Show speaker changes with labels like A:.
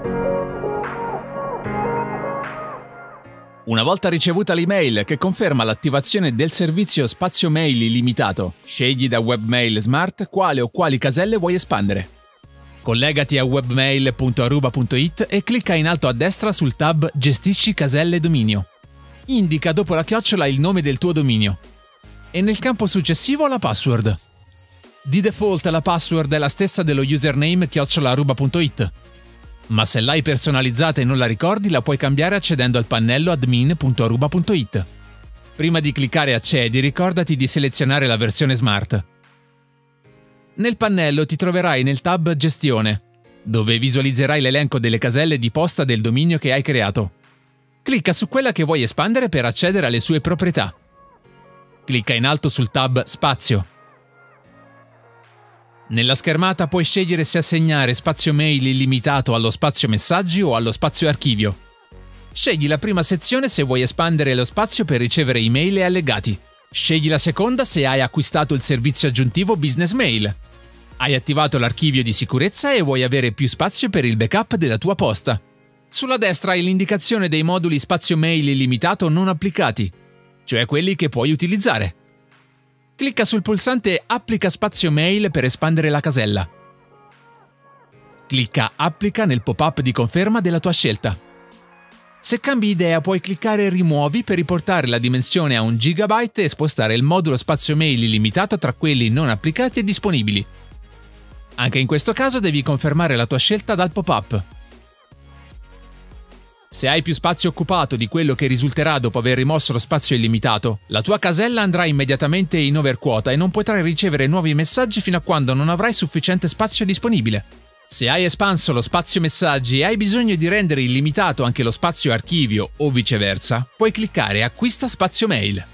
A: Una volta ricevuta l'email che conferma l'attivazione del servizio spazio mail illimitato, scegli da Webmail Smart quale o quali caselle vuoi espandere. Collegati a webmail.aruba.it e clicca in alto a destra sul tab Gestisci caselle dominio. Indica dopo la chiocciola il nome del tuo dominio e nel campo successivo la password. Di default la password è la stessa dello username @aruba.it. Ma se l'hai personalizzata e non la ricordi, la puoi cambiare accedendo al pannello admin.aruba.it. Prima di cliccare Accedi, ricordati di selezionare la versione Smart. Nel pannello ti troverai nel tab Gestione, dove visualizzerai l'elenco delle caselle di posta del dominio che hai creato. Clicca su quella che vuoi espandere per accedere alle sue proprietà. Clicca in alto sul tab Spazio. Nella schermata puoi scegliere se assegnare spazio mail illimitato allo spazio messaggi o allo spazio archivio. Scegli la prima sezione se vuoi espandere lo spazio per ricevere email e allegati. Scegli la seconda se hai acquistato il servizio aggiuntivo Business Mail. Hai attivato l'archivio di sicurezza e vuoi avere più spazio per il backup della tua posta. Sulla destra hai l'indicazione dei moduli spazio mail illimitato non applicati, cioè quelli che puoi utilizzare. Clicca sul pulsante Applica spazio mail per espandere la casella. Clicca Applica nel pop-up di conferma della tua scelta. Se cambi idea puoi cliccare Rimuovi per riportare la dimensione a 1 GB e spostare il modulo spazio mail illimitato tra quelli non applicati e disponibili. Anche in questo caso devi confermare la tua scelta dal pop-up. Se hai più spazio occupato di quello che risulterà dopo aver rimosso lo spazio illimitato, la tua casella andrà immediatamente in overquota e non potrai ricevere nuovi messaggi fino a quando non avrai sufficiente spazio disponibile. Se hai espanso lo spazio messaggi e hai bisogno di rendere illimitato anche lo spazio archivio o viceversa, puoi cliccare Acquista spazio mail.